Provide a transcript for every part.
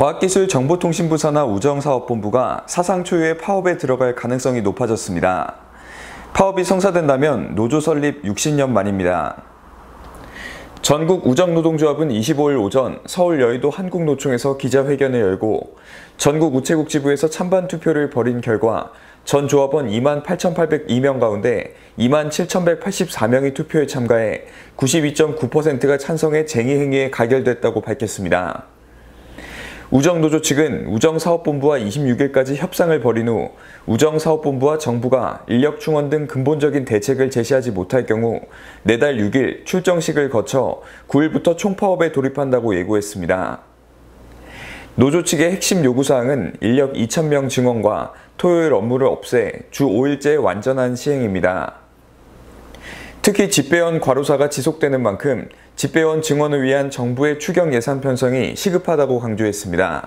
과학기술정보통신부 산하 우정사업본부가 사상 초유의 파업에 들어갈 가능성이 높아졌습니다. 파업이 성사된다면 노조 설립 60년 만입니다. 전국 우정노동조합은 25일 오전 서울 여의도 한국노총에서 기자회견을 열고 전국 우체국 지부에서 찬반 투표를 벌인 결과 전 조합원 28,802명 가운데 27,184명이 투표에 참가해 92.9%가 찬성해 쟁의행위에 가결됐다고 밝혔습니다. 우정노조 측은 우정사업본부와 26일까지 협상을 벌인 후 우정사업본부와 정부가 인력 충원 등 근본적인 대책을 제시하지 못할 경우 내달 6일 출정식을 거쳐 9일부터 총파업에 돌입한다고 예고했습니다. 노조 측의 핵심 요구사항은 인력 2,000명 증원과 토요일 업무를 없애 주 5일제의 완전한 시행입니다. 특히 집배원 과로사가 지속되는 만큼 집배원 증원을 위한 정부의 추경 예산 편성이 시급하다고 강조했습니다.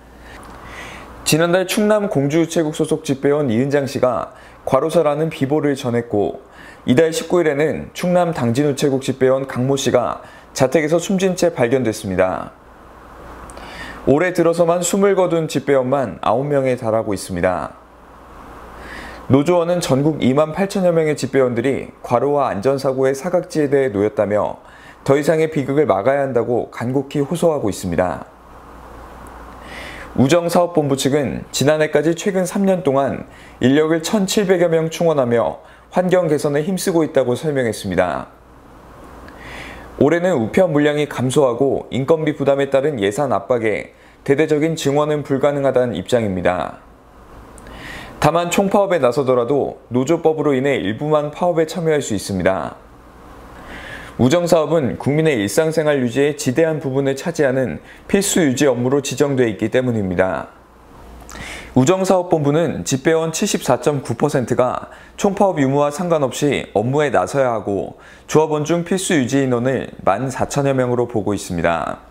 지난달 충남 공주우체국 소속 집배원 이은장 씨가 과로사라는 비보를 전했고 이달 19일에는 충남 당진우체국 집배원 강모 씨가 자택에서 숨진 채 발견됐습니다. 올해 들어서만 숨을 거둔 집배원만 9명에 달하고 있습니다. 노조원은 전국 28,000여 명의 집배원들이 과로와 안전사고의 사각지에 대해 놓였다며 더 이상의 비극을 막아야 한다고 간곡히 호소하고 있습니다. 우정사업본부 측은 지난해까지 최근 3년 동안 인력을 1,700여 명 충원하며 환경 개선에 힘쓰고 있다고 설명했습니다. 올해는 우편 물량이 감소하고 인건비 부담에 따른 예산 압박에 대대적인 증원은 불가능하다는 입장입니다. 다만 총파업에 나서더라도 노조법으로 인해 일부만 파업에 참여할 수 있습니다. 우정사업은 국민의 일상생활 유지에 지대한 부분을 차지하는 필수 유지 업무로 지정되어 있기 때문입니다. 우정사업본부는 집배원 74.9%가 총파업 유무와 상관없이 업무에 나서야 하고 조합원 중 필수 유지 인원을 14,000여 명으로 보고 있습니다.